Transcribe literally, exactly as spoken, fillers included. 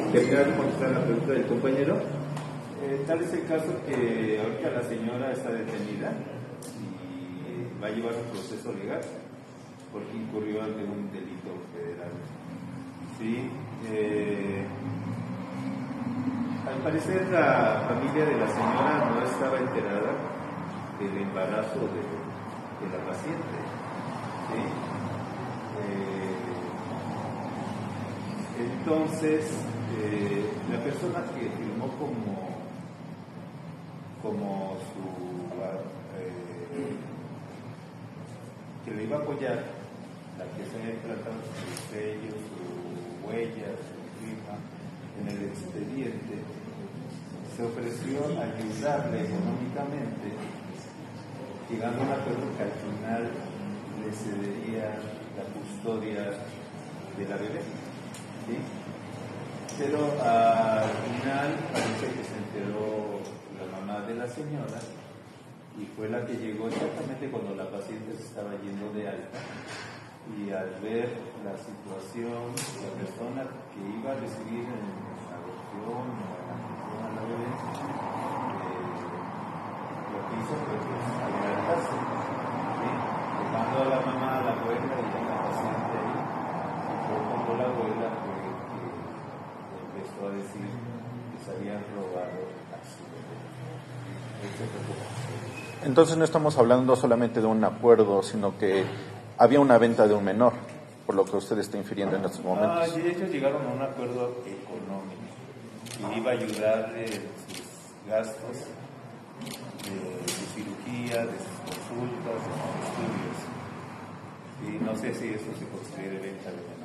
terminar de contestar la pregunta del compañero. Eh, tal es el caso que ahorita la señora está detenida y va a llevar un proceso legal porque incurrió ante un delito federal. Sí, eh, al parecer la familia de la señora no estaba enterada del embarazo de, de la paciente. ¿Sí? Eh, entonces, eh, la persona que firmó como, como su eh, que le iba a apoyar, la que se había tratado su sello, su huella, su firma en el expediente, se ofreció a ayudarle económicamente, llegando a un acuerdo que al final le cedería la custodia de la bebé. ¿Sí? Pero al final parece que se enteró la mamá de la señora y fue la que llegó exactamente cuando la paciente se estaba yendo de alta, y al ver la situación, la persona que iba a recibir en adopción o en atención a la bebé, eh, lo que hizo fue pues, adelantarse, ¿sí? Dejando a la mamá, a la abuela y a la paciente ahí. Y fue cuando la abuela fue que empezó a decir que se habían robado a su bebé. Entonces no estamos hablando solamente de un acuerdo, sino que había una venta de un menor, por lo que usted está infiriendo en estos momentos. Ah, y ellos llegaron a un acuerdo económico y iba a ayudarle en sus gastos de, de cirugía, de sus consultas, de sus estudios. Y no sé si eso se considera venta de menor.